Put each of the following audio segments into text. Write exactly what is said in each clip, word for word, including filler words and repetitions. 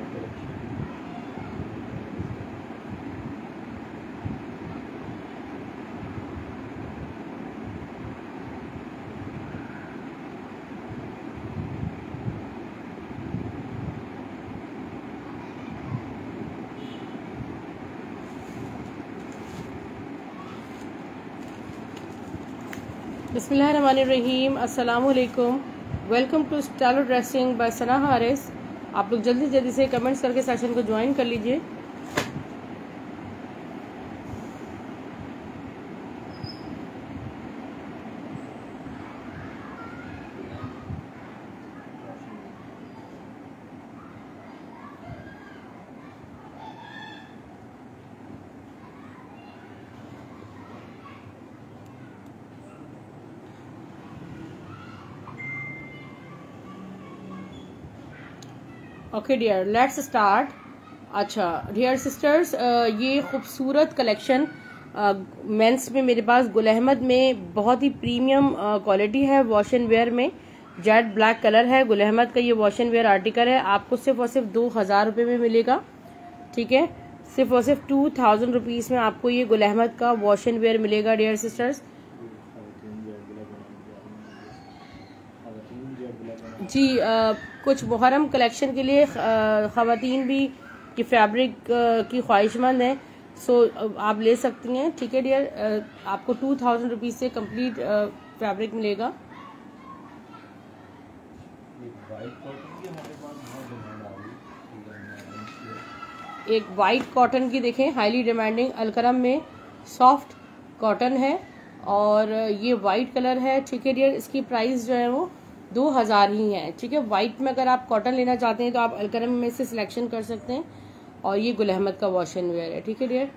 बिस्मिल्लाहिर्रहमानिर्रहीम, अस्सलाम वालेकुम। Welcome to stylo dressing by Sana Haris. आप लोग जल्दी जल्दी से कमेंट्स करके सेशन को ज्वाइन कर लीजिए। Okay dear, let's start. अच्छा डियर सिस्टर्स, ये खूबसूरत कलेक्शन मेंस में मेरे पास गुल अहमद में बहुत ही प्रीमियम क्वालिटी है। वॉश एंड वेयर में जेट ब्लैक कलर है। गुल अहमद का ये वॉश एंड वेयर आर्टिकल है। आपको सिर्फ और सिर्फ दो हजार रुपये में मिलेगा। ठीक है, सिर्फ और सिर्फ टू थाउजेंड रुपीज में आपको ये गुल अहमद का वॉश एंड वेयर मिलेगा डियर सिस्टर्स। जी आ, कुछ मुहर्रम कलेक्शन के लिए ख़वातीन भी की फैब्रिक की ख्वाहिशमंद हैं, सो आप ले सकती हैं। ठीक है डियर, आपको टू थाउजेंड रुपीज़ से कंप्लीट फैब्रिक मिलेगा। एक वाइट कॉटन की देखें, हाईली डिमांडिंग अलकरम में सॉफ्ट कॉटन है और ये वाइट कलर है। ठीक है डियर, इसकी प्राइस जो है वो दो हजार ही है। ठीक है, व्हाइट में अगर आप कॉटन लेना चाहते हैं तो आप अलकरम में से सिलेक्शन कर सकते हैं। और ये गुल अहमद का वॉश एंड वेयर है। ठीक है डियर,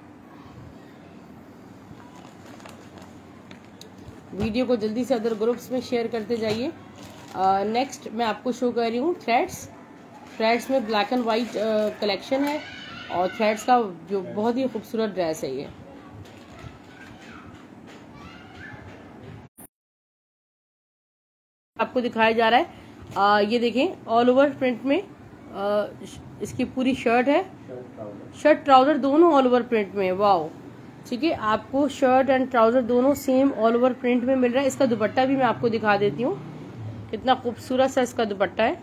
वीडियो को जल्दी से अदर ग्रुप्स में शेयर करते जाइए। नेक्स्ट मैं आपको शो कर रही हूँ थ्रेड्स। थ्रेड्स में ब्लैक एंड वाइट कलेक्शन है और थ्रेड्स का जो बहुत ही खूबसूरत ड्रेस है ये। आपको दिखाया जा रहा है, आ, ये देखें ऑल ओवर प्रिंट में आ, इसकी पूरी शर्ट है, शर्ट ट्राउजर दोनों ऑल ओवर प्रिंट में। वाओ, ठीक है, आपको शर्ट एंड ट्राउजर दोनों सेम ऑल ओवर प्रिंट में मिल रहा है। इसका दुपट्टा भी मैं आपको दिखा देती हूँ, कितना खूबसूरत सा इसका दुपट्टा है।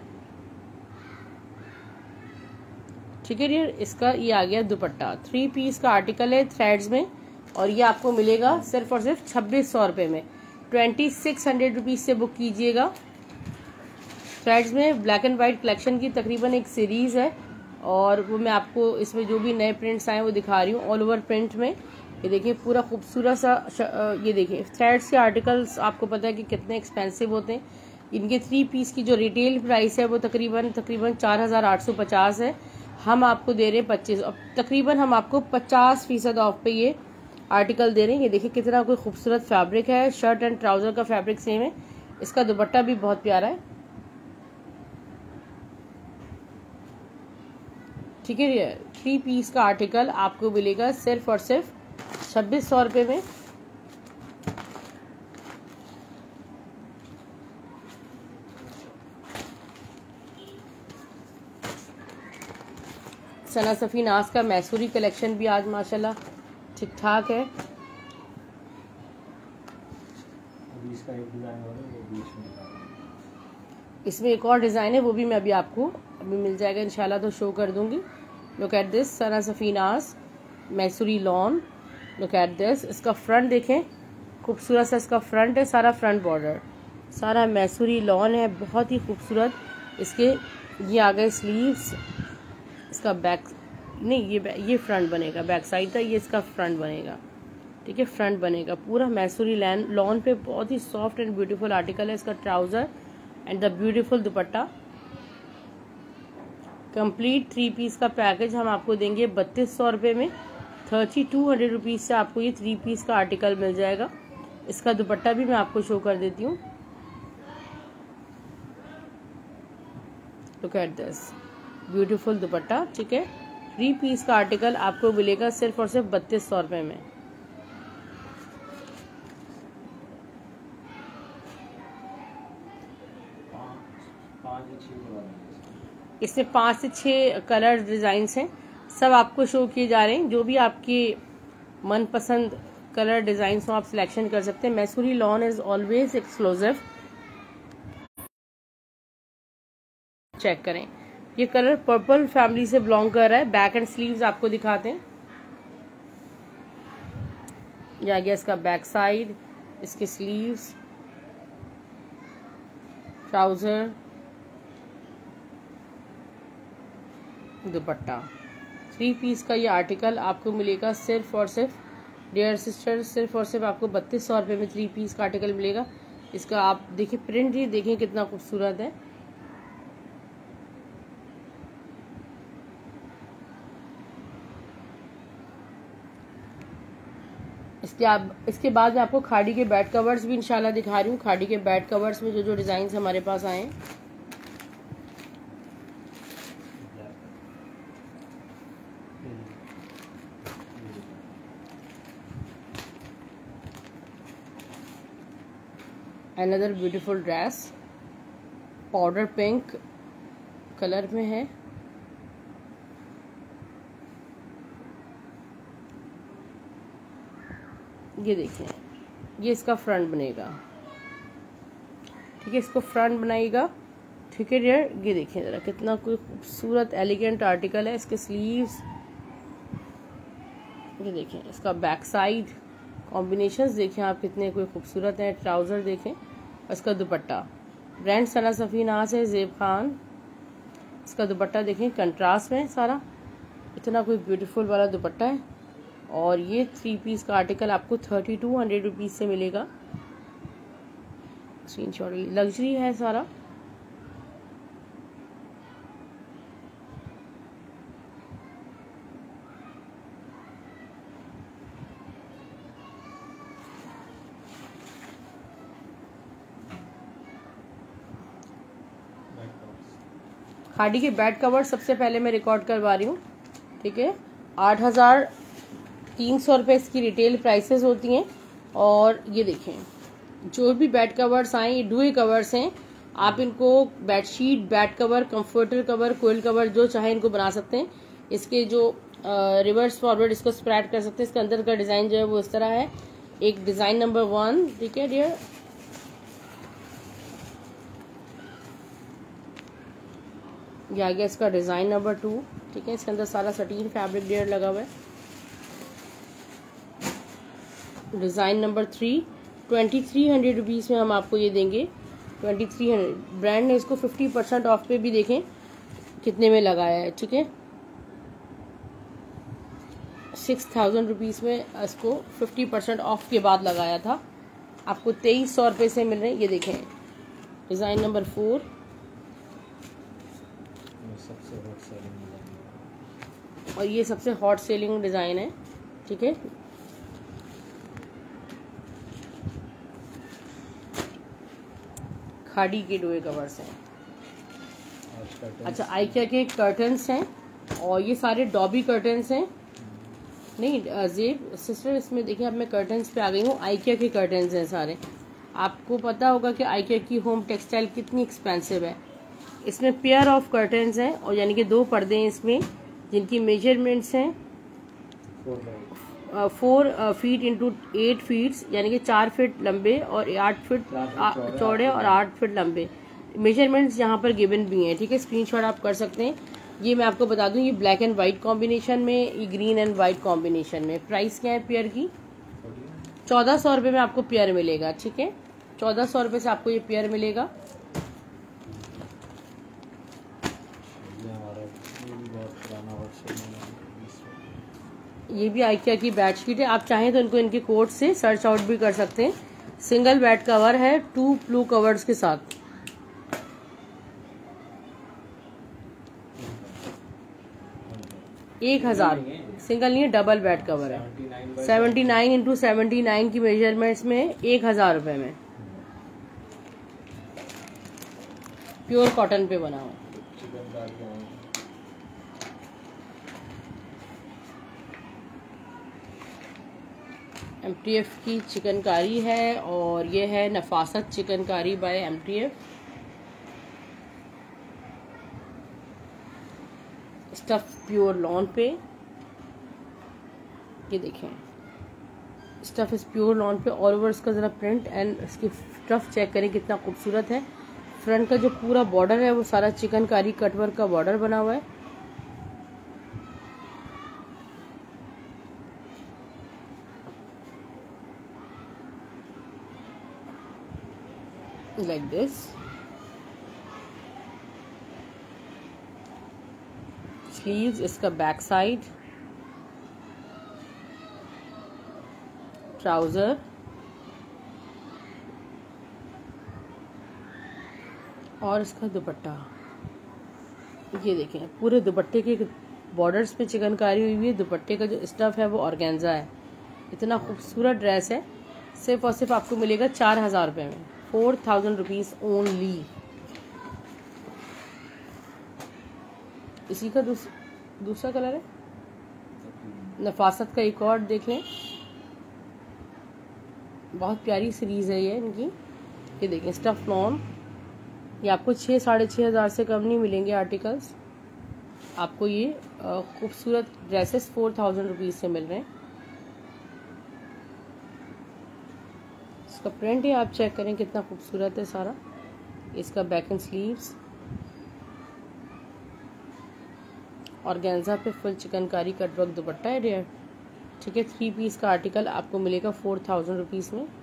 ठीक है डियर, इसका ये आ गया दुपट्टा। थ्री पीस का आर्टिकल है थ्रेड्स में और ये आपको मिलेगा सिर्फ और सिर्फ छब्बीस सौ रुपये में। ट्वेंटी सिक्स हंड्रेड रुपीज से बुक कीजिएगा। थ्रेड्स में ब्लैक एंड व्हाइट कलेक्शन की तकरीबन एक सीरीज है और वो मैं आपको इसमें जो भी नए प्रिंट्स आए वो दिखा रही हूँ ऑल ओवर प्रिंट में। ये देखिए पूरा खूबसूरत सा, ये देखिए थ्रेड्स के आर्टिकल्स आपको पता है कि कितने एक्सपेंसिव होते हैं। इनके थ्री पीस की जो रिटेल प्राइस है वो तकरीबन तकरीबन चार हजार आठ सौ पचास है। हम आपको दे रहे हैं पच्चीस, तकरीबन हम आपको पचास फीसद ऑफ पे ये आर्टिकल दे रहे हैं। ये देखिए कितना कोई खूबसूरत फैब्रिक है। शर्ट एंड ट्राउजर का फैब्रिक सेम है। इसका दुपट्टा भी बहुत प्यारा है। ठीक है, ये थ्री पीस का आर्टिकल आपको मिलेगा सिर्फ और सिर्फ छब्बीस सौ रुपये में। सना सफी नाज का मैसूरी कलेक्शन भी आज माशाल्लाह ठीक ठाक है। इसका एक डिजाइन और है, वो बीच में इसमें एक और डिजाइन है, वो भी मैं अभी आपको अभी मिल जाएगा इंशाल्लाह तो शो कर दूंगी। Look at this Sana Safi Naz मैसूरी लॉन। लुक एट दिस, इसका फ्रंट देखें, खूबसूरत सा इसका फ्रंट है, सारा फ्रंट बॉर्डर सारा मैसूरी लॉन है, बहुत ही खूबसूरत। इसके ये आ गए स्लीव्स, इसका बैक नहीं, ये ये फ्रंट बनेगा, बैक साइड था, ये इसका फ्रंट बनेगा। ठीक है, फ्रंट बनेगा पूरा मैसूरी लैन लॉन पे। बहुत ही सॉफ्ट एंड ब्यूटीफुल आर्टिकल है। इसका trouser and the beautiful dupatta. Complete three piece का पैकेज हम आपको देंगे बत्तीस सौ रुपये में। थर्टी टू हंड्रेड रुपीज से आपको ये थ्री पीस का आर्टिकल मिल जाएगा। इसका दुपट्टा भी मैं आपको शो कर देती हूँ। Look at this beautiful dupatta. ठीक है, थ्री पीस का आर्टिकल आपको मिलेगा सिर्फ और सिर्फ बत्तीस सौ रुपये में। इसमें पाँच से छः कलर डिज़ाइंस हैं, सब आपको शो किए जा रहे हैं। जो भी आपके मनपसंद कलर डिज़ाइंस हो आप सिलेक्शन कर सकते हैं। मैसूरी lawn is always exclusive. Check करें, ये कलर पर्पल फैमिली से बिलोंग कर रहा है। बैक एंड स्लीव्स आपको दिखाते हैं। ये आ गया इसका बैक साइड, इसके sleeves, trouser, dupatta. Three piece का ये आर्टिकल आपको मिलेगा सिर्फ और सिर्फ डियर सिस्टर, सिर्फ और सिर्फ आपको बत्तीस सौ रुपये में थ्री पीस का आर्टिकल मिलेगा। इसका आप देखिए प्रिंट ही देखें कितना खूबसूरत है। इसके आप इसके बाद मैं आपको खाड़ी के बेड कवर्स भी इंशाल्लाह दिखा रही हूँ। खाड़ी के बेड कवर्स में जो जो डिज़ाइन हमारे पास आए हैं, another beautiful dress powder pink colour में है। ये देखिए, ये इसका फ्रंट बनेगा, ठीक है, इसको फ्रंट बनाइएगा, ठीक है डियर। ये देखिए ज़रा कितना कोई खूबसूरत एलिगेंट आर्टिकल है। इसके स्लीव्स, ये देखिए, इसका बैक साइड कॉम्बिनेशंस देखें आप कितने कोई खूबसूरत हैं। ट्राउज़र देखें, इसका दुपट्टा ब्रांड सना सफ़ी नाज है, ज़ेब खान। इसका दुपट्टा देखें कंट्रास्ट में सारा, इतना कोई ब्यूटीफुल वाला दुपट्टा है। और ये थ्री पीस का आर्टिकल आपको थर्टी टू हंड्रेड रुपीज़ से मिलेगा। स्क्रीन शॉट, लग्जरी है सारा। खाड़ी के बेड कवर सबसे पहले मैं रिकॉर्ड करवा रही हूँ, ठीक है। आठ हज़ार तीन सौ रुपये इसकी रिटेल प्राइसेस होती हैं। और ये देखें जो भी बेड कवर्स आए ये डुए कवर्स हैं। आप इनको bedsheet, bed cover, comforter cover, कोयल कवर जो चाहे इनको बना सकते हैं। इसके जो रिवर्स फॉरवर्ड इसको स्प्रेड कर सकते हैं। इसके अंदर का डिज़ाइन जो है वो इस तरह है। एक डिज़ाइन नंबर वन, ठीक है डियर। ये आ गया इसका डिज़ाइन नंबर टू, ठीक है। इसके अंदर सारा सटीन फैब्रिक डियर लगा हुआ है। Design number three, twenty three hundred rupees में हम आपको ये देंगे। ट्वेंटी थ्री हंड्रेड ब्रांड ने इसको फिफ्टी परसेंट ऑफ पे भी देखें कितने में लगाया है, ठीक है। सिक्स थाउजेंड रुपीज़ में इसको फिफ्टी परसेंट ऑफ के बाद लगाया था। आपको तेईस सौ रुपये से मिल रहे हैं। ये देखें डिज़ाइन नंबर फोर, और ये सबसे हॉट सेलिंग डिज़ाइन है, ठीक है। खाड़ी के डोए कवर्स हैं। अच्छा, आइकिया के कर्टन्स हैं, और ये सारे डॉबी कर्टन्स हैं। नहीं जेब सिस्टर, इसमें देखिए अब मैं कर्टन्स पे आ गई हूँ। आइकिया के कर्टन्स हैं सारे। आपको पता होगा कि आइकिया की होम टेक्सटाइल कितनी एक्सपेंसिव है। इसमें पेयर ऑफ कर्टन्स हैं, और यानी कि दो पर्दे हैं इसमें, जिनकी मेजरमेंट्स हैं four feet into eight feets, यानी कि चार फीट लंबे और आठ फीट चौड़े और आठ फीट लंबे। मेजरमेंट्स यहाँ पर गिवन भी हैं, ठीक है। स्क्रीनशॉट आप कर सकते हैं। ये मैं आपको बता दूं, ये ब्लैक एंड वाइट कॉम्बिनेशन में, ये ग्रीन एंड वाइट कॉम्बिनेशन में। प्राइस क्या है पेयर की? चौदह सौ रुपये में आपको पेयर मिलेगा, ठीक है। चौदह सौ रुपये से आपको ये पेयर मिलेगा। ये भी आइकिया की बेडशीट है। आप चाहें तो इनको इनके कोड से सर्च आउट भी कर सकते हैं। सिंगल बेड कवर है, टू ब्लू कवर्स के साथ। एक हजार सिंगल नहीं है, डबल बेड कवर है। Seventy nine into seventy nine की मेजरमेंट्स में एक हजार रुपये में, प्योर कॉटन पे बना हुआ। एमटीएफ की चिकनकारी है, और ये है नफासत chikankari by MTF. Stuff pure lawn पे, ये देखें स्टफ इस प्योर लॉन पे। ऑल ओवर इसका ज़रा प्रिंट एंड इसकी स्टफ चेक करें कितना खूबसूरत है। फ्रंट का जो पूरा बॉर्डर है वो सारा चिकनकारी कटवर्क का बॉर्डर बना हुआ है। Like this. स्लीव्स इसका बैक साइड, ट्राउजर और इसका दुपट्टा। ये देखें पूरे दुपट्टे के बॉर्डर्स पे चिकनकारी हुई हुई है। दुपट्टे का जो स्टफ है वो ऑर्गेन्जा है। इतना खूबसूरत ड्रेस है। सिर्फ और सिर्फ आपको मिलेगा चार हजार रुपये में, फोर थाउजेंड रुपीज ओनली। इसी का दूस, दूसरा कलर है नफासत का, एक और देख लें। बहुत प्यारी सीरीज है ये इनकी। ये देखें स्टफ लॉन, ये आपको छः साढ़े छः हज़ार से कम नहीं मिलेंगे आर्टिकल्स। आपको ये खूबसूरत ड्रेसेस फोर थाउजेंड रुपीज़ से मिल रहे हैं। इसका प्रिंट ही आप चेक करें कितना खूबसूरत है सारा। इसका बैक एंड स्लीव्स ऑर्गेन्जा पे फुल चिकनकारी कटवर्क दुपट्टा है डियर। ठीक है, थ्री पीस का आर्टिकल आपको मिलेगा फोर थाउजेंड रुपीज़ में।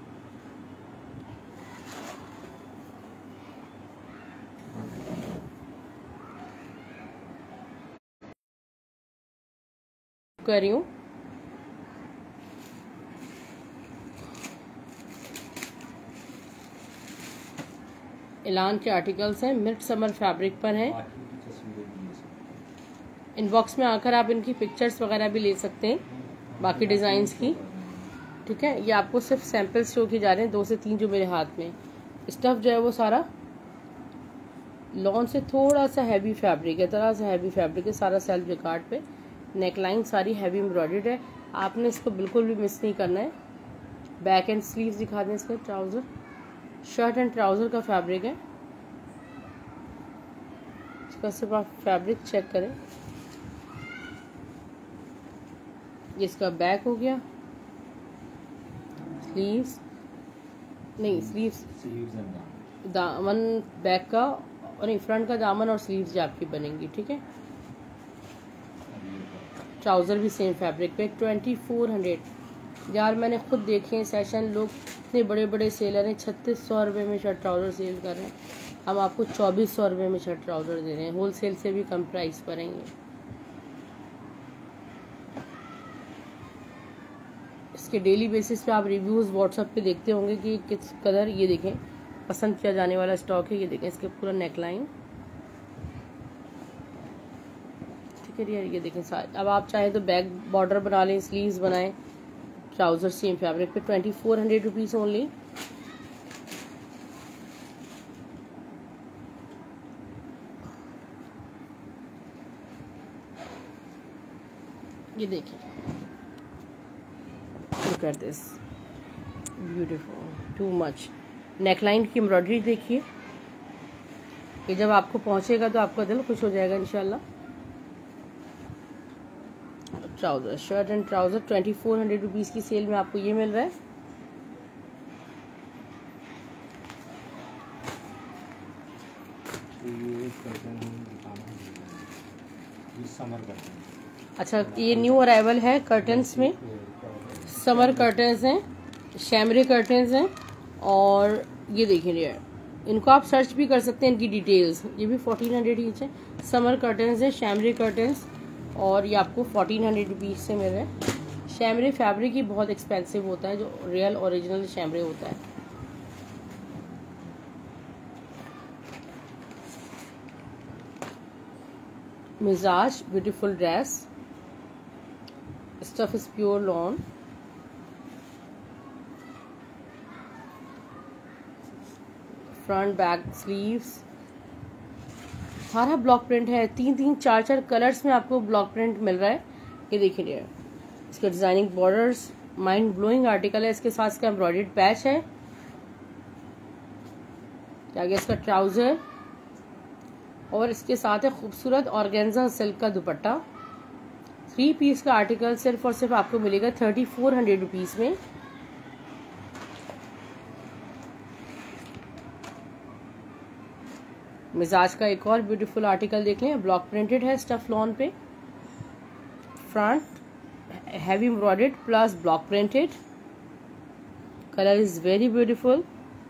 कर रही हूँ एलान के आर्टिकल्स हैं, मिड समर फैब्रिक पर हैं। इनबॉक्स में आकर आप इनकी पिक्चर्स वगैरह भी ले सकते हैं बाकी डिज़ाइंस की। ठीक है, ये आपको सिर्फ सैंपल्स शो किए जा रहे हैं, दो से तीन जो मेरे हाथ में। स्टफ जो है वो सारा लॉन से थोड़ा सा हैवी फैब्रिक है, तरह से हैवी फैब्रिक है सारा सेल्फ जिकार्ड पे। नेकलाइन सारी हैवी एम्ब्रॉयडर्ड है, आपने इसको बिल्कुल भी मिस नहीं करना है। बैक एंड स्लीव्स दिखा दें इसके। ट्राउज़र, शर्ट एंड ट्राउज़र का फैब्रिक है। इसका सिर्फ आप फैब्रिक चेक करें। ये इसका बैक हो गया, स्लीव्स नहीं स्लीव्स दामन बैक का और नहीं फ्रंट का दामन और स्लीव्स जो आपकी बनेंगी। ठीक है, ट्राउज़र भी सेम फैब्रिक पे ट्वेंटी फोर हंड्रेड। यार मैंने खुद देखे सेशन, लोग इतने बड़े बड़े सेलर हैं छत्तीस सौ रुपये में शर्ट ट्राउज़र सेल कर रहे हैं, हम आपको चौबीस सौ रुपये में शर्ट ट्राउज़र दे रहे हैं। होल सेल से भी कम प्राइस पर हैं। इसके डेली बेसिस पे आप रिव्यूज़ व्हाट्सएप पे देखते होंगे कि किस कदर ये देखें पसंद किया जाने वाला स्टॉक है। ये देखें इसके पूरा नेकलाइन। ठीक है यार, ये देखें सारे। अब आप चाहें तो बैक बॉर्डर बना लें, स्लीव्स बनाएं। ट्राउज़र सेम फैब्रिक पे twenty four hundred rupees only. ये देखिए, look at this beautiful, too much. Neckline की एम्ब्रॉयडरी देखिए, ये जब आपको पहुंचेगा तो आपका दिल खुश हो जाएगा इंशाल्लाह। Trouser, shirt and trouser twenty four hundred rupees की सेल में आपको ये मिल रहा है। अच्छा, ये न्यू अराइवल है कर्टन्स में, समर कर्टन्स हैं, शैमरे कर्टन्स हैं। और ये देखिए यार, इनको आप सर्च भी कर सकते हैं, इनकी डिटेल्स। ये भी फोर्टीन हंड्रेड ईच है। समर कर्टन्स है, शैमरे कर्टन्स, और ये आपको फोर्टीन हंड्रेड रुपीज़ से मिल रहा है। शैमरे फैब्रिक ही बहुत एक्सपेंसिव होता है, जो रियल ओरिजिनल शैमरे होता है। मिजाज beautiful dress, stuff is pure lawn. Front back sleeves सारा ब्लॉक प्रिंट है। तीन तीन चार चार कलर्स में आपको ब्लॉक प्रिंट मिल रहा है। ये देखिए यार, इसके designing borders, mind blowing article है। इसके साथ इसका एम्ब्रॉयडर्ड पैच है। आगे इसका ट्राउजर, और इसके साथ है खूबसूरत ऑर्गेन्जा सिल्क का दुपट्टा। थ्री पीस का आर्टिकल सिर्फ और सिर्फ आपको मिलेगा थर्टी फोर हंड्रेड रुपीज में। मिजाज का एक और ब्यूटीफुल आर्टिकल देख लें, ब्लॉक प्रिंटेड है स्टफ लॉन पे, front heavy embroidered plus block printed, colour is very beautiful.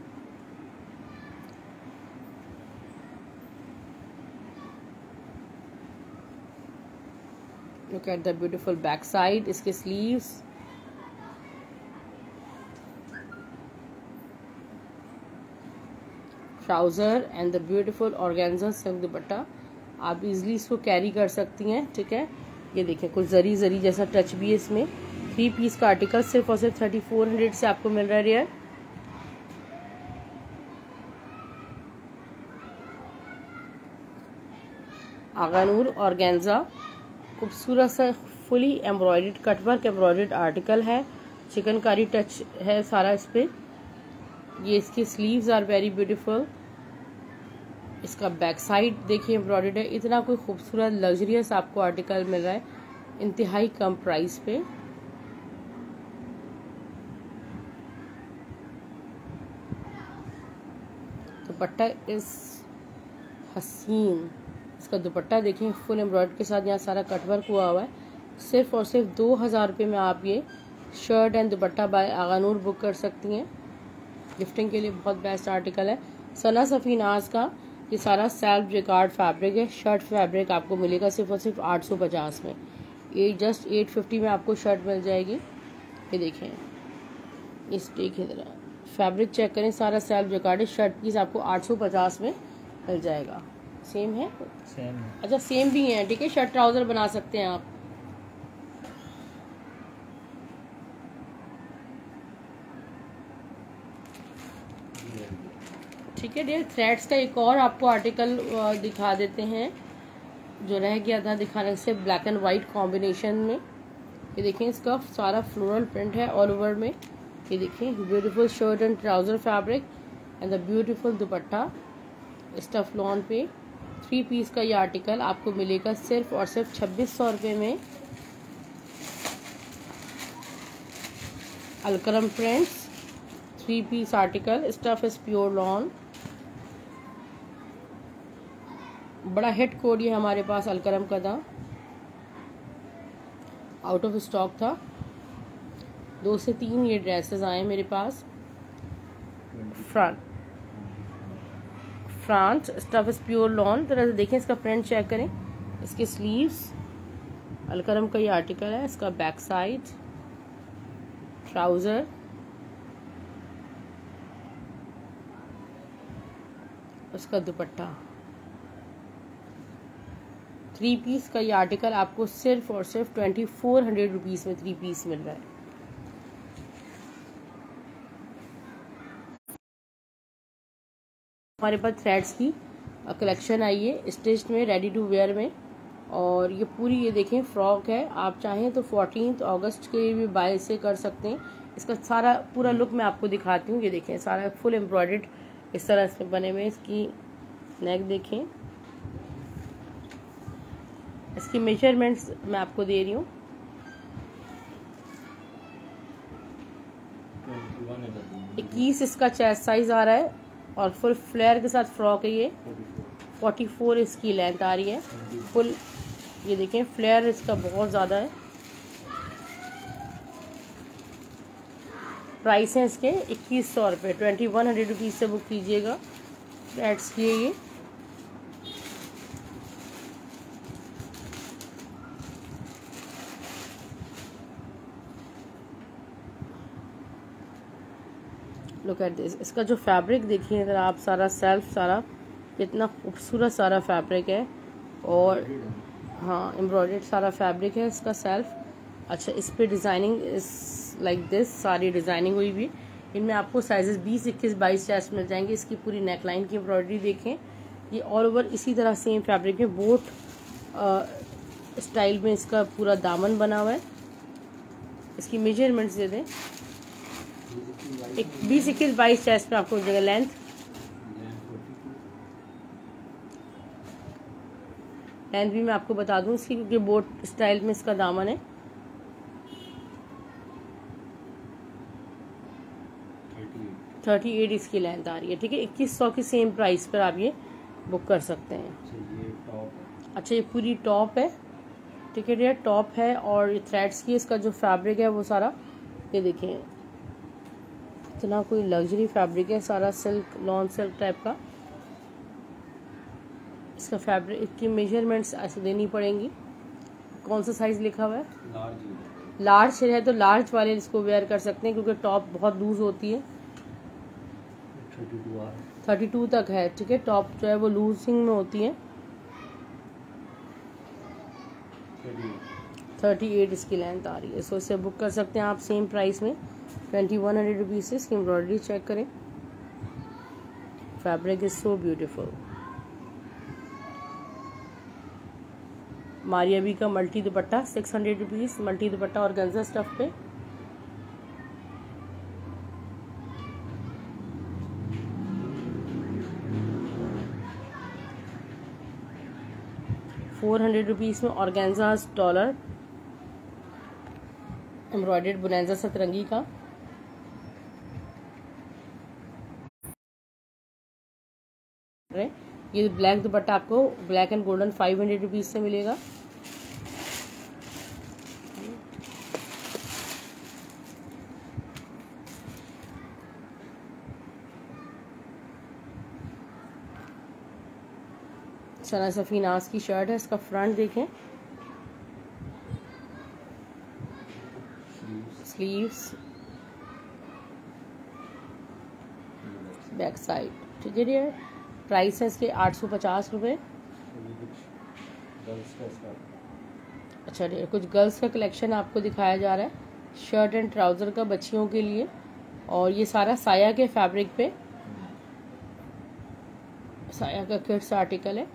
Look at the beautiful back side, इसके sleeves, trouser and the beautiful organza silk dupatta. आप इजीली इसको कैरी कर सकती हैं, ठीक है। ये देखें कुछ जरी जरी जैसा टच भी है इसमें। थ्री पीस का आर्टिकल सिर्फ और सिर्फ थर्टी फोर हंड्रेड से आपको मिल रहा है रेयर। आगानूर ऑर्गेन्जा खूबसूरत सा fully embroidered cutwork embroidered article है, चिकनकारी टच है सारा इस पे। ये इसकी स्लीव्स आर वेरी ब्यूटीफुल। इसका बैक साइड देखिए एम्ब्रॉयडर्ड है। इतना कोई खूबसूरत लग्जरियस आपको आर्टिकल मिल रहा है इंतहाई कम प्राइस पे। दुपट्टा इस हसीन, इसका दुपट्टा देखिए फुल एम्ब्रॉयडरी के साथ यहाँ सारा कटवर्क हुआ हुआ है। सिर्फ और सिर्फ दो हज़ार रुपये में आप ये shirt and dupatta by Aghanoor book कर सकती हैं। गिफ्टिंग के लिए बहुत बेस्ट आर्टिकल है। सना सफीनाज का ये सारा सेल्फ जिकार्ड फैब्रिक है। शर्ट फैब्रिक आपको मिलेगा सिर्फ और सिर्फ आठ सौ पचास में। ये जस्ट एट फिफ्टी में आपको शर्ट मिल जाएगी। ये देखें, इस देखिए जरा फैब्रिक चेक करें, सारा सेल्फ जिकार्ड है। शर्ट पीस आपको आठ सौ पचास में मिल जाएगा। सेम है, सेम है। अच्छा सेम भी है, ठीक है। शर्ट ट्राउजर बना सकते हैं आप। ठीक है डियर, थ्रेड्स का एक और आपको आर्टिकल दिखा देते हैं जो रह गया था दिखाने से, ब्लैक एंड वाइट कॉम्बिनेशन में। ये देखें इसका सारा फ्लोरल प्रिंट है ऑल ओवर में। ये देखें beautiful shirt and trouser fabric and the beautiful dupatta stuff lawn पे। थ्री पीस का ये आर्टिकल आपको मिलेगा सिर्फ और सिर्फ छब्बीस सौ रुपये में। Alkaram prints three piece article, stuff is pure lawn. बड़ा हिट कोड ये हमारे पास अलकरम का था, आउट ऑफ स्टॉक था। दो से तीन ये ड्रेसेस आए मेरे पास। फ्रंट फ्रांस स्टफ इज प्योर लॉन। तरह से देखें, इसका प्रिंट चेक करें, इसके स्लीव्स, अलकरम का ये आर्टिकल है। इसका बैक साइड, ट्राउजर, उसका दुपट्टा। थ्री पीस का ये आर्टिकल आपको सिर्फ और सिर्फ ट्वेंटी फोर हंड्रेड रुपीज में थ्री पीस मिल रहा है। हमारे पास थ्रेड्स की कलेक्शन आई है स्टिच्ड में, रेडी टू वेयर में। और ये पूरी ये देखें फ्रॉक है। आप चाहें तो फोर्टीन अगस्त के भी बाय से कर सकते हैं। इसका सारा पूरा लुक मैं आपको दिखाती हूँ। ये देखें सारा फुल एम्ब्रॉयडर्ड इस तरह से बने हुए। इसकी नेक देखें, इसकी मेजरमेंट्स मैं आपको दे रही हूँ। इक्कीस इसका चेस्ट साइज आ रहा है और फुल फ्लेयर के साथ फ्रॉक है ये। फोर्टी फोर इसकी लेंथ आ रही है फुल। ये देखें फ्लेयर इसका बहुत ज़्यादा है। प्राइस है इसके इक्कीस सौ रुपये, ट्वेंटी वन हंड्रेड रुपीज़ से बुक कीजिएगा। थ्रेड्स की ये लुक एट दिस। इसका जो फैब्रिक देखिए अगर आप, सारा सेल्फ सारा कितना खूबसूरत सारा फैब्रिक है। और हाँ एम्ब्रॉयडर्ड सारा फैब्रिक है इसका सेल्फ। अच्छा इस पे डिज़ाइनिंग इस लाइक दिस, सारी डिज़ाइनिंग हुई भी। इनमें आपको साइजेस बीस, इक्कीस, बाईस चेस्ट मिल जाएंगे। इसकी पूरी नेकलाइन की एम्ब्रॉयडरी देखें। ये ऑल ओवर इसी तरह सेम फैब्रिक में बोट स्टाइल में इसका पूरा दामन बना हुआ है। इसकी मेजरमेंट्स दे दें, एक बीस, इक्कीस, बाईस चेस्ट में आपको जगह लेंथ। लेंथ भी मैं आपको बता दूं इसकी, क्योंकि बोट स्टाइल में इसका दामन है। थर्टी एट इसकी लेंथ आ रही है, ठीक है। इक्कीस सौ की सेम प्राइस पर आप ये बुक कर सकते हैं। अच्छा, ये पूरी टॉप है, ठीक है। ये टॉप है और ये थ्रेड्स की, इसका जो फैब्रिक है वो सारा, ये देखें, इतना कोई लग्जरी फैब्रिक है, सारा सिल्क, लॉन सिल्क टाइप का। इसका फैब्रिक, इसकी मेजरमेंट्स ऐसे देनी पड़ेंगी। कौन सा साइज लिखा हुआ है? लार्ज। लार्ज है तो लार्ज वाले इसको वेयर कर सकते हैं, क्योंकि टॉप बहुत लूज होती है। थर्टी टू तक है, ठीक है। टॉप जो है वो लूजिंग में होती है। थर्टी एट इसकी लेंथ आ रही है। सो इसे बुक कर सकते हैं आप सेम प्राइस में, ट्वेंटी वन हंड्रेड रुपीज से। इसकी एम्ब्रॉयडरी चेक करें, fabric is so beautiful. Maria B का multi dupatta, six hundred rupees multi dupatta और गंजा स्टफ पे। फोर हंड्रेड रुपीज में ऑर्गेन्जा डॉलर एम्ब्रॉयडर्ड बुनेंजा सतरंगी का। ये ब्लैक दुपट्टा आपको black and golden five hundred rupees से मिलेगा। सना सफीनाज की शर्ट है, इसका फ्रंट देखें, स्लीव्स, बैक साइड, ठीक है डियर। प्राइस है इसके आठ सौ पचास रुपये। अच्छा डियर, कुछ गर्ल्स का कलेक्शन आपको दिखाया जा रहा है, शर्ट एंड ट्राउज़र का बच्चियों के लिए, और ये सारा साया के फैब्रिक पे, साया का किड्स आर्टिकल है।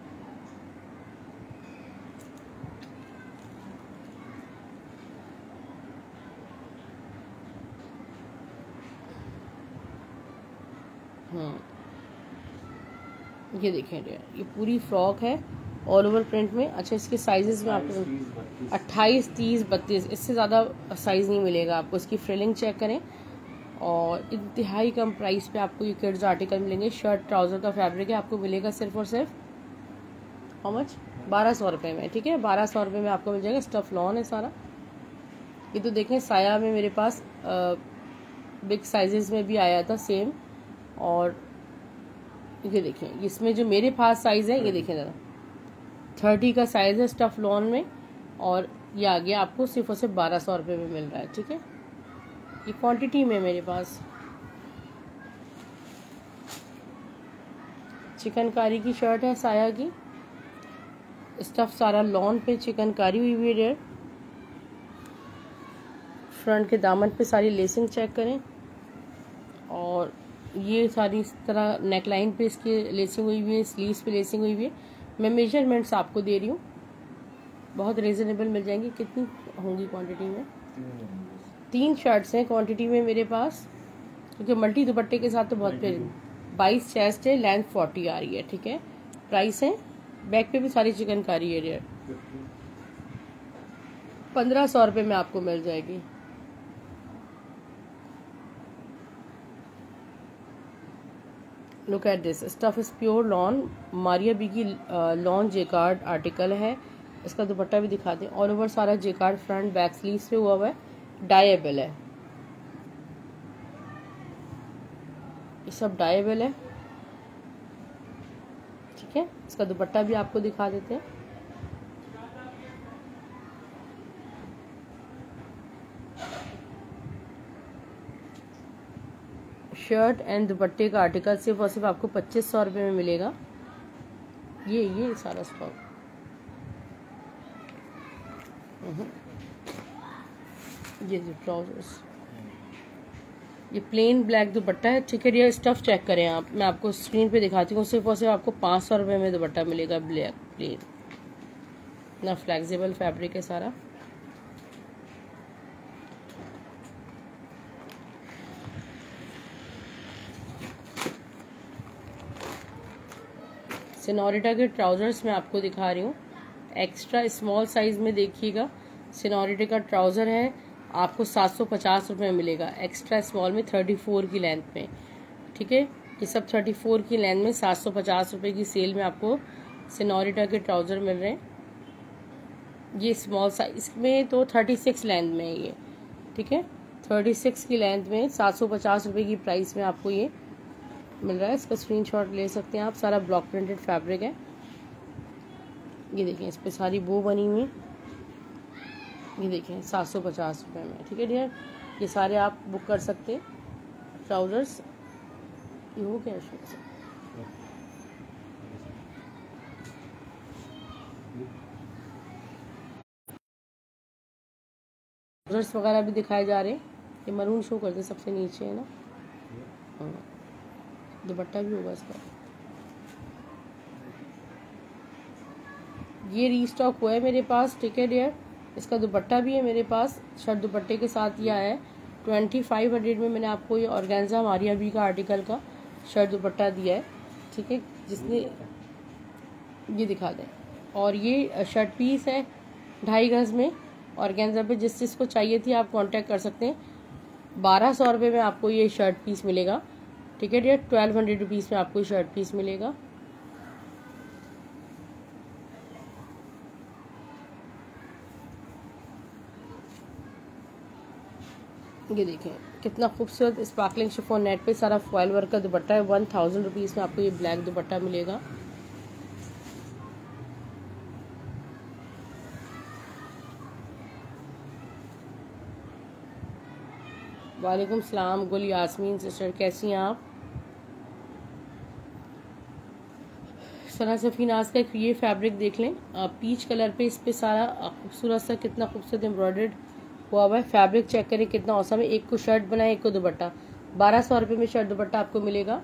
ये देखें डियर, ये पूरी फ्रॉक है ऑल ओवर प्रिंट में। अच्छा, इसके साइजेस में आपको अट्ठाईस, तीस, बत्तीस, इससे ज़्यादा साइज़ नहीं मिलेगा आपको। इसकी फ्रिलिंग चेक करें, और इंतहाई कम प्राइस पे आपको ये किड्स आर्टिकल मिलेंगे। शर्ट ट्राउज़र का फैब्रिक है, आपको मिलेगा सिर्फ और सिर्फ हाउ मच, बारह सौ रुपये में, ठीक है। बारह सौ रुपये में आपको मिल जाएगा। स्टफ लॉन है सारा। ये तो देखें, साया में मेरे पास बिग साइजेस में भी आया था सेम, और ये देखें, इसमें जो मेरे पास साइज़ है, ये देखें ज़रा, थर्टी का साइज़ है स्टफ लॉन में, और ये आ गया आपको सिर्फ और सिर्फ बारह सौ रुपये में मिल रहा है, ठीक है। ये क्वांटिटी में मेरे पास। चिकनकारी की शर्ट है, साया की, स्टफ सारा लॉन पे चिकनकारी हुई हुई है। फ्रंट के दामन पे सारी लेसिंग चेक करें, और ये सारी इस तरह नेक लाइन पे इसकी लेसिंग हुई हुई है, स्लीव्स पे लेसिंग हुई हुई है। मैं मेजरमेंट्स आपको दे रही हूँ, बहुत रीजनेबल मिल जाएंगी। कितनी होंगी क्वांटिटी में? तीन शर्ट्स हैं क्वांटिटी में मेरे पास, क्योंकि मल्टी दुपट्टे के साथ तो बहुत पे। बाईस चेस्ट है, लेंथ फोर्टी आ रही है, ठीक है। प्राइस है, बैक पे भी सारी चिकनकारी है डियर, पंद्रह सौ रुपये में आपको मिल जाएगी। Look at this, stuff is pure lawn, Maria B की लॉन जेकार्ड आर्टिकल है। इसका दुपट्टा भी दिखाते हैं, ऑल ओवर सारा जेकार्ड फ्रंट बैक स्लीव्स पे हुआ हुआ है, डाइएबल है, ये सब डाइएबल है, ठीक है। इसका दुपट्टा भी आपको दिखा देते हैं। शर्ट एंड दुपट्टे का आर्टिकल सिर्फ और सिर्फ आपको पच्चीस सौ रुपये में मिलेगा। ये ये सारा स्टॉक, ये जो ट्राउजर्स, ये प्लेन ब्लैक दुपट्टा है, ठीक है। ये स्टफ चेक करें आप, मैं आपको स्क्रीन पे दिखाती हूँ। सिर्फ और सिर्फ आपको पाँच सौ रुपये में दुपट्टा मिलेगा, ब्लैक प्लेन, इतना फ्लेक्सिबल फैब्रिक है सारा। सिनोरिटा के ट्राउजर्स मैं आपको दिखा रही हूँ, एक्स्ट्रा स्मॉल साइज में देखिएगा, सिनोरिटी का ट्राउजर है, आपको सात सौ पचास रुपये में मिलेगा। एक्स्ट्रा स्मॉल में थर्टी फोर की लेंथ में, ठीक है, ये सब थर्टी फोर की लेंथ में सात सौ पचास रुपये की सेल में आपको सिनोरिटा के ट्राउजर मिल रहे हैं। ये स्मॉल साइज में तो थर्टी सिक्स लेंथ में है ये, ठीक है, थर्टी सिक्स की लेंथ में सात सौ पचास रुपये की प्राइस में आपको ये मिल रहा है। इसका स्क्रीनशॉट ले सकते हैं आप। सारा ब्लॉक प्रिंटेड फैब्रिक है। ये देखें, इस पर सारी बो बनी हुई, ये देखें सात सौ पचास रुपये में, ठीक है डियर। ये सारे आप बुक कर सकते हैं ट्राउजर्स। ये हो क्या ट्राउजर्स वगैरह भी दिखाए जा रहे हैं। ये मरून शो करते सबसे नीचे है ना, हाँ, दुपट्टा भी होगा इसका। ये रीस्टॉक हुआ है मेरे पास, ठीक है डियर। इसका दुपट्टा भी है मेरे पास, शर्ट दुपट्टे के साथ यह है। ट्वेंटी फाइव हंड्रेड में मैंने आपको ये ऑर्गेन्जा मारिया बी का आर्टिकल का शर्ट दुपट्टा दिया है, ठीक है, जिसने ये दिखा दें। और ये शर्ट पीस है ढाई गज में ऑर्गेन्जा पे। जिस चीज़ को चाहिए थी आप कांटेक्ट कर सकते हैं। बारह सौ रुपये में आपको ये शर्ट पीस मिलेगा, ठीक है डियर। ट्वेल्व हंड्रेड रुपीज़ में आपको ये शर्ट पीस मिलेगा। ये देखें कितना खूबसूरत स्पार्कलिंग शिफॉन नेट पे सारा फॉयल वर्क का दुपट्टा है। वन थाउजेंड रुपीज़ में आपको ये ब्लैक दुपट्टा मिलेगा। वालेकुम सलाम गुल यास्मीन सिस्टर, कैसी हैं आप? सना सफ़ी नाज का ये फैब्रिक देख लें, पीच कलर पे, इस पे सारा खूबसूरत सा कितना खूबसूरत एम्ब्रॉयडर्ड हुआ हुआ है। फैब्रिक चेक करें कितना औसम है। एक को शर्ट बनाए, एक को दुपट्टा। बारह सौ रुपये में शर्ट दुपट्टा आपको मिलेगा।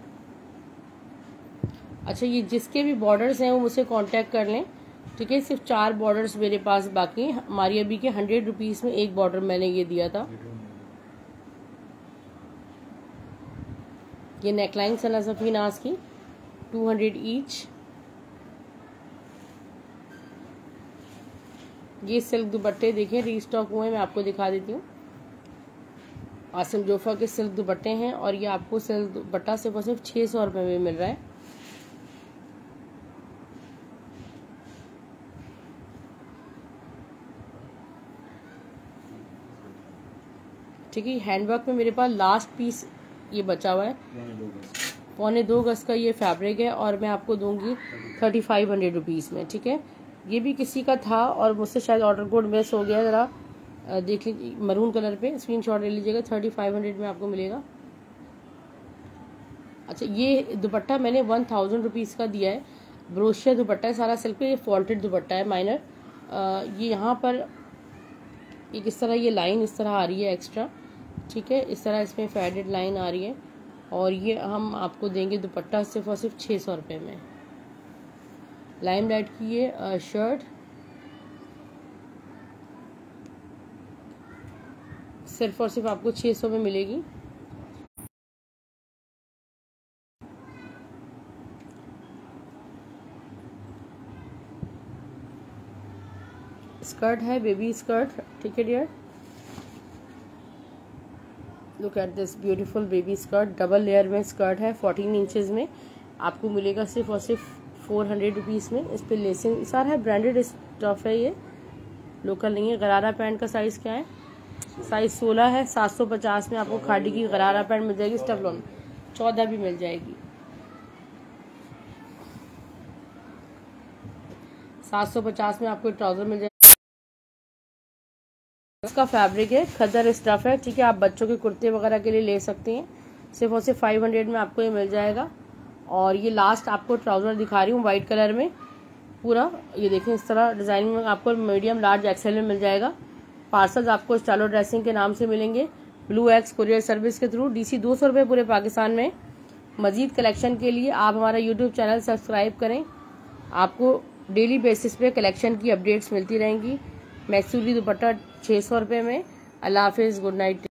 अच्छा, ये जिसके भी बॉर्डर्स हैं वो मुझसे कांटेक्ट कर लें, ठीक है। सिर्फ चार बॉर्डर्स मेरे पास बाकी हैं। हमारी अभी के हंड्रेड रुपीज़ में एक बॉर्डर मैंने ये दिया था। ये नेकलाइन सना सफ़ी नाज की टू हंड्रेड ईच। ये सिल्क दुपट्टे देखें रीस्टॉक हुए, मैं आपको दिखा देती हूँ। आसिम जोफा के सिल्क दुपट्टे हैं और ये आपको सिल्क दुपट्टा सिर्फ और सिर्फ छः सौ रुपये में मिल रहा है। ठीक है, हैंडवर्क में मेरे पास लास्ट पीस ये बचा हुआ है। पौने दो गज का ये फैब्रिक है और मैं आपको दूंगी थर्टी फाइव हंड्रेड रुपीज़ में, ठीक है। ये भी किसी का था और मुझसे शायद ऑर्डर कोड मिस हो गया, ज़रा देख लीजिए, मरून कलर पे स्क्रीनशॉट ले लीजिएगा। थर्टी फाइव हंड्रेड में आपको मिलेगा। अच्छा, ये दुपट्टा मैंने वन थाउजेंड रुपीज़ का दिया है। ब्रोशिया दुपट्टा है, सारा सिल्क पे। ये फॉल्टेड दुपट्टा है माइनर। ये यहाँ पर एक इस तरह ये लाइन इस तरह आ रही है एक्स्ट्रा, ठीक है, इस तरह इसमें फेडेड लाइन आ रही है। और ये हम आपको देंगे दुपट्टा सिर्फ और सिर्फ छः सौ रुपये में। लाइम लाइट की ये शर्ट सिर्फ और सिर्फ आपको छः सौ में मिलेगी। स्कर्ट है, बेबी स्कर्ट, ठीक है dear. Look at this beautiful baby skirt, double layer में स्कर्ट है, फोर्टीन इंचेस में आपको मिलेगा सिर्फ और सिर्फ फोर हंड्रेड रुपीज़ में। इस पर लेसिंग सारा है, ब्रांडेड स्टफ है, ये लोकल नहीं है। गरारा पैंट का साइज़ क्या है? साइज़ सोलह है। सात सौ पचास में आपको खादी की गरारा पैंट मिल जाएगी। स्टफ लॉन चौदह भी मिल जाएगी। सात सौ पचास में आपको ट्राउज़र मिल जाएगा। इसका फैब्रिक है, खदर स्टफ है, ठीक है। आप बच्चों के कुर्ते वगैरह के लिए ले सकते हैं। सिर्फ और सिर्फ फाइव हंड्रेड में आपको ये मिल जाएगा। और ये लास्ट आपको ट्राउज़र दिखा रही हूँ वाइट कलर में पूरा। ये देखें इस तरह डिज़ाइन में आपको मीडियम लार्ज एक्सेल में मिल जाएगा। पार्सल्स आपको स्टाइलो ड्रेसिंग के नाम से मिलेंगे, ब्लू एक्स कुरियर सर्विस के थ्रू। डीसी दो सौ रुपये पूरे पाकिस्तान में। मजीद कलेक्शन के लिए आप हमारा यूट्यूब चैनल सब्सक्राइब करें। आपको डेली बेसिस पे कलेक्शन की अपडेट्स मिलती रहेंगी। मैक्सूरी दुपट्टा छः सौ रुपये में। अल्लाह हाफिज़, गुड नाइट।